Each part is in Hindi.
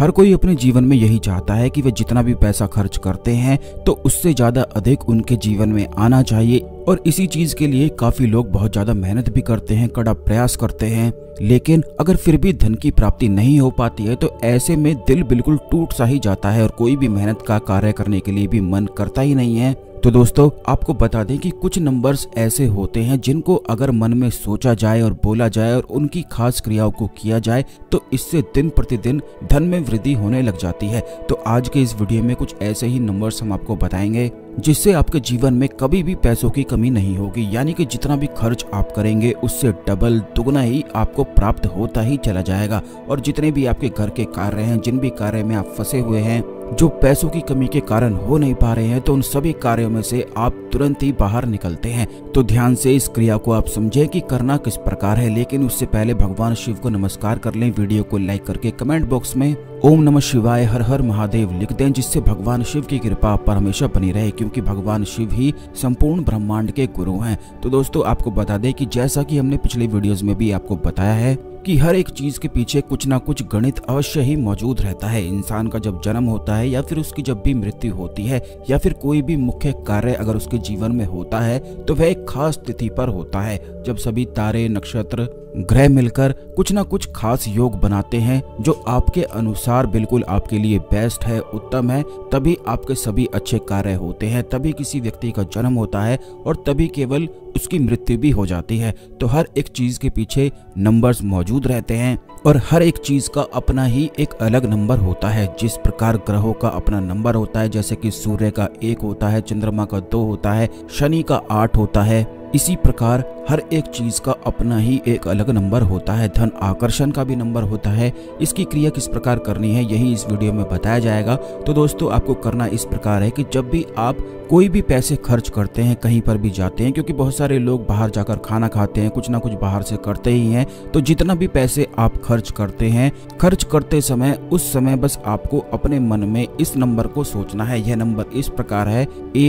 हर कोई अपने जीवन में यही चाहता है कि वे जितना भी पैसा खर्च करते हैं तो उससे ज्यादा अधिक उनके जीवन में आना चाहिए, और इसी चीज के लिए काफी लोग बहुत ज्यादा मेहनत भी करते हैं, कड़ा प्रयास करते हैं। लेकिन अगर फिर भी धन की प्राप्ति नहीं हो पाती है तो ऐसे में दिल बिल्कुल टूट सा ही जाता है और कोई भी मेहनत का कार्य करने के लिए भी मन करता ही नहीं है। तो दोस्तों, आपको बता दें कि कुछ नंबर्स ऐसे होते हैं जिनको अगर मन में सोचा जाए और बोला जाए और उनकी खास क्रियाओं को किया जाए तो इससे दिन प्रतिदिन धन में वृद्धि होने लग जाती है। तो आज के इस वीडियो में कुछ ऐसे ही नंबर्स हम आपको बताएंगे जिससे आपके जीवन में कभी भी पैसों की कमी नहीं होगी, यानी कि जितना भी खर्च आप करेंगे उससे डबल दुगना ही आपको प्राप्त होता ही चला जाएगा। और जितने भी आपके घर के कार्य हैं, जिन भी कार्य में आप फंसे हुए हैं, जो पैसों की कमी के कारण हो नहीं पा रहे हैं, तो उन सभी कार्यों में से आप तुरंत ही बाहर निकलते हैं। तो ध्यान से इस क्रिया को आप समझें कि करना किस प्रकार है। लेकिन उससे पहले भगवान शिव को नमस्कार कर लें, वीडियो को लाइक करके कमेंट बॉक्स में ओम नमः शिवाय हर हर महादेव लिख दें, जिससे भगवान शिव की कृपा आप पर हमेशा बनी रहे, क्योंकि भगवान शिव ही संपूर्ण ब्रह्मांड के गुरु हैं। तो दोस्तों, आपको बता दें कि जैसा कि हमने पिछले वीडियोस में भी आपको बताया है कि हर एक चीज के पीछे कुछ ना कुछ गणित अवश्य ही मौजूद रहता है। इंसान का जब जन्म होता है या फिर उसकी जब भी मृत्यु होती है या फिर कोई भी मुख्य कार्य अगर उसके जीवन में होता है तो वह एक खास तिथि पर होता है, जब सभी तारे, नक्षत्र, ग्रह मिलकर कुछ ना कुछ खास योग बनाते हैं जो आपके अनुसार बिल्कुल आपके लिए बेस्ट है, उत्तम है। तभी आपके सभी अच्छे कार्य होते हैं, तभी किसी व्यक्ति का जन्म होता है और तभी केवल उसकी मृत्यु भी हो जाती है। तो हर एक चीज के पीछे नंबर्स मौजूद रहते हैं और हर एक चीज का अपना ही एक अलग नंबर होता है। जिस प्रकार ग्रहों का अपना नंबर होता है, जैसे कि सूर्य का 1 होता है, चंद्रमा का 2 होता है, शनि का 8 होता है, इसी प्रकार हर एक चीज का अपना ही एक अलग नंबर होता है। धन आकर्षण का भी नंबर होता है। इसकी क्रिया किस प्रकार करनी है यही इस वीडियो में बताया जाएगा। तो दोस्तों, आपको करना इस प्रकार है कि जब भी आप कोई भी पैसे खर्च करते हैं, कहीं पर भी जाते हैं, क्योंकि बहुत सारे लोग बाहर जाकर खाना खाते हैं, कुछ ना कुछ बाहर से करते ही हैं, तो जितना भी पैसे आप खर्च करते हैं, खर्च करते समय उस समय बस आपको अपने मन में इस नंबर को सोचना है। यह नंबर इस प्रकार है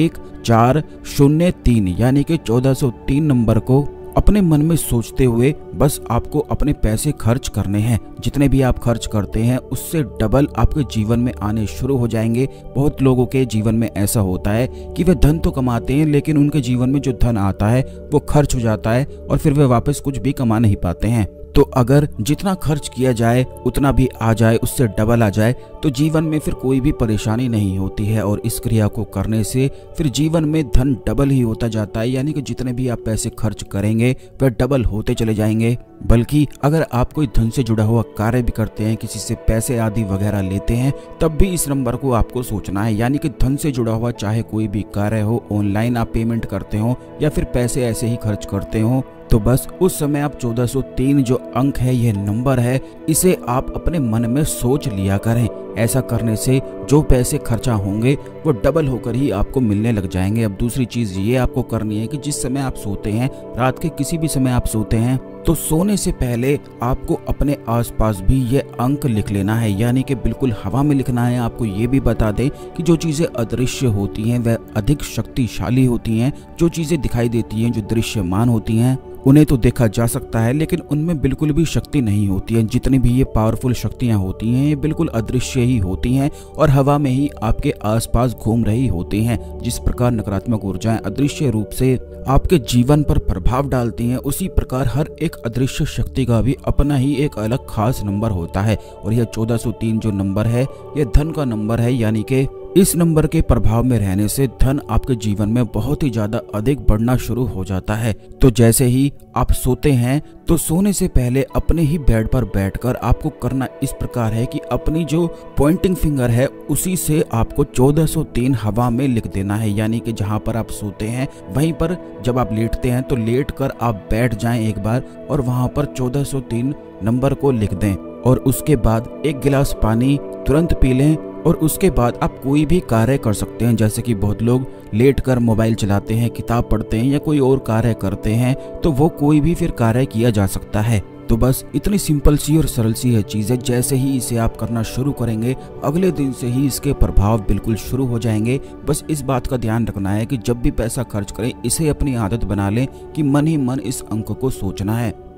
1403, यानी कि 1403 नंबर को अपने मन में सोचते हुए बस आपको अपने पैसे खर्च करने हैं। जितने भी आप खर्च करते हैं उससे डबल आपके जीवन में आने शुरू हो जाएंगे। बहुत लोगों के जीवन में ऐसा होता है कि वे धन तो कमाते हैं लेकिन उनके जीवन में जो धन आता है वो खर्च हो जाता है और फिर वे वापस कुछ भी कमा नहीं पाते हैं। तो अगर जितना खर्च किया जाए उतना भी आ जाए, उससे डबल आ जाए, तो जीवन में फिर कोई भी परेशानी नहीं होती है। और इस क्रिया को करने से फिर जीवन में धन डबल ही होता जाता है, यानी कि जितने भी आप पैसे खर्च करेंगे वह डबल होते चले जाएंगे। बल्कि अगर आप कोई धन से जुड़ा हुआ कार्य भी करते हैं, किसी से पैसे आदि वगैरह लेते हैं, तब भी इस नंबर को आपको सोचना है। यानी कि धन से जुड़ा हुआ चाहे कोई भी कार्य हो, ऑनलाइन आप पेमेंट करते हो या फिर पैसे ऐसे ही खर्च करते हो, तो बस उस समय आप 1403 जो अंक है, यह नंबर है, इसे आप अपने मन में सोच लिया करें। ऐसा करने से जो पैसे खर्चा होंगे वो डबल होकर ही आपको मिलने लग जाएंगे। अब दूसरी चीज ये आपको करनी है कि जिस समय आप सोते हैं, रात के किसी भी समय आप सोते हैं, तो सोने से पहले आपको अपने आसपास भी ये अंक लिख लेना है, यानी कि बिल्कुल हवा में लिखना है। आपको ये भी बता दें कि जो चीजें अदृश्य होती हैं वह अधिक शक्तिशाली होती हैं। जो चीजें दिखाई देती हैं, जो दृश्यमान होती हैं, उन्हें तो देखा जा सकता है लेकिन उनमें बिल्कुल भी शक्ति नहीं होती है। जितनी भी ये पावरफुल शक्तियां होती हैं ये बिल्कुल अदृश्य ही होती हैं और हवा में ही आपके आसपास घूम रही होती हैं। जिस प्रकार नकारात्मक ऊर्जाएं अदृश्य रूप से आपके जीवन पर प्रभाव डालती हैं, उसी प्रकार हर एक अदृश्य शक्ति का भी अपना ही एक अलग खास नंबर होता है। और यह 1403 जो नंबर है यह धन का नंबर है, यानी कि इस नंबर के प्रभाव में रहने से धन आपके जीवन में बहुत ही ज्यादा अधिक बढ़ना शुरू हो जाता है। तो जैसे ही आप सोते हैं तो सोने से पहले अपने ही बेड पर बैठकर आपको करना इस प्रकार है कि अपनी जो पॉइंटिंग फिंगर है उसी से आपको 1403 हवा में लिख देना है। यानी कि जहां पर आप सोते हैं वहीं पर जब आप लेटते हैं तो लेट कर आप बैठ जाएं एक बार और वहां पर 1403 नंबर को लिख दें और उसके बाद एक गिलास पानी तुरंत पी लें। और उसके बाद आप कोई भी कार्य कर सकते हैं, जैसे कि बहुत लोग लेटकर मोबाइल चलाते हैं, किताब पढ़ते हैं या कोई और कार्य करते हैं, तो वो कोई भी फिर कार्य किया जा सकता है। तो बस इतनी सिंपल सी और सरल सी है चीज़ है। जैसे ही इसे आप करना शुरू करेंगे अगले दिन से ही इसके प्रभाव बिल्कुल शुरू हो जाएंगे। बस इस बात का ध्यान रखना है कि जब भी पैसा खर्च करें इसे अपनी आदत बना लें कि मन ही मन इस अंक को सोचना है।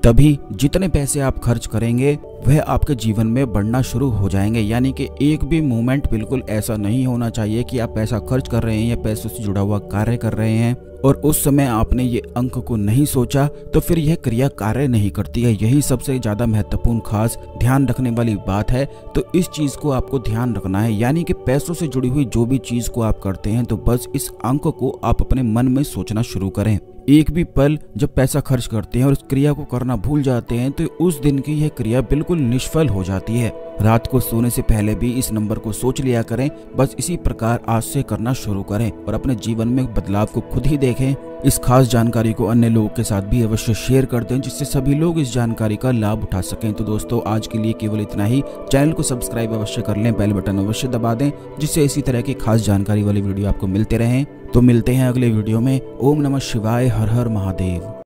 तभी जितने पैसे आप खर्च करेंगे वह आपके जीवन में बढ़ना शुरू हो जाएंगे। यानी कि एक भी मोमेंट बिल्कुल ऐसा नहीं होना चाहिए कि आप पैसा खर्च कर रहे हैं या पैसों से जुड़ा हुआ कार्य कर रहे हैं और उस समय आपने ये अंक को नहीं सोचा, तो फिर यह क्रिया कार्य नहीं करती है। यही सबसे ज्यादा महत्वपूर्ण खास ध्यान रखने वाली बात है। तो इस चीज को आपको ध्यान रखना है, यानी कि पैसों से जुड़ी हुई जो भी चीज को आप करते हैं तो बस इस अंक को आप अपने मन में सोचना शुरू करें। एक भी पल जब पैसा खर्च करते हैं और उस क्रिया को करना भूल जाते हैं तो उस दिन की यह क्रिया बिल्कुल निष्फल हो जाती है। रात को सोने से पहले भी इस नंबर को सोच लिया करें। बस इसी प्रकार आज से करना शुरू करें और अपने जीवन में बदलाव को खुद ही देखें। इस खास जानकारी को अन्य लोगों के साथ भी अवश्य शेयर कर दें, जिससे सभी लोग इस जानकारी का लाभ उठा सकें। तो दोस्तों आज के लिए केवल इतना ही। चैनल को सब्सक्राइब अवश्य कर लें, बेल बटन अवश्य दबा दें, जिससे इसी तरह की खास जानकारी वाली वीडियो आपको मिलते रहें। तो मिलते हैं अगले वीडियो में। ओम नमः शिवाय, हर हर महादेव।